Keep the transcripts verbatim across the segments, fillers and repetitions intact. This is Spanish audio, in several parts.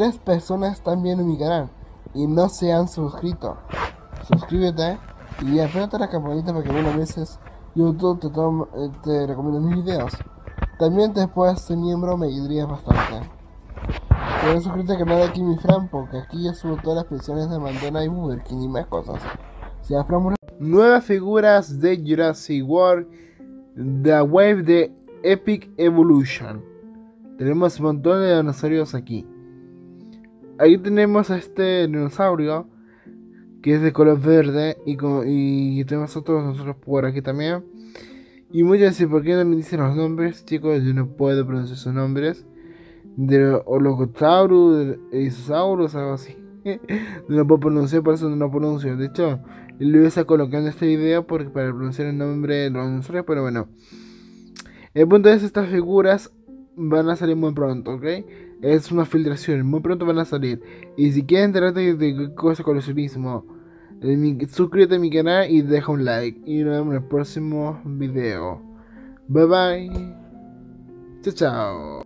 tres personas están viendo mi canal y no se han suscrito. Suscríbete y apérate la campanita para que algunas veces YouTube te, toma, te recomiende mis videos. También te puedes ser miembro, me ayudaría bastante. Puedes suscribirte al canal de Kimi Fran, porque aquí yo subo todas las pensiones de Mandela y Burger King y más cosas. Si nuevas figuras de Jurassic World, The Wave de Epic Evolution. Tenemos un montón de dinosaurios aquí. Aquí tenemos a este dinosaurio que es de color verde y, con, y tenemos otros nosotros por aquí también. Y muchos dicen, ¿por qué no me dicen los nombres? Chicos, yo no puedo pronunciar sus nombres. De Olocotaurus, de Isosaurus, algo así. No lo puedo pronunciar, por eso no lo pronuncio. De hecho, lo voy a colocar en este video porque para pronunciar el nombre de los dinosaurios, pero bueno. El punto es, estas figuras van a salir muy pronto, ¿ok? Es una filtración, muy pronto van a salir. Y si quieres enterarte de qué cosa coleccionismo, suscríbete a mi canal y deja un like. Y nos vemos en el próximo video. Bye bye. Chao, chao.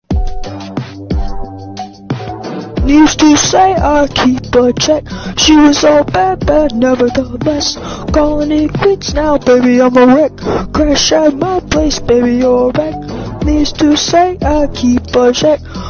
Used to say I keep a check. She was all bad, bad, never the best. Calling it quits now, baby, I'm a wreck. Crash at my place, baby, you're a wreck. Used to say I keep a check.